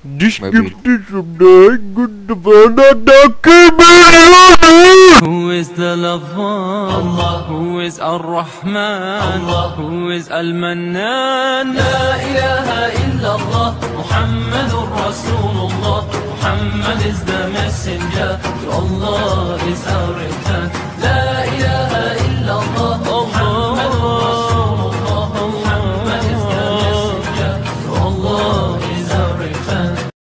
This gift is from the good Takimillionaire. Who is the lover? Allah. Who is Ar-Rahman? Allah. Who is Al-Mannan? La ilaha illallah Muhammadur Rasulullah.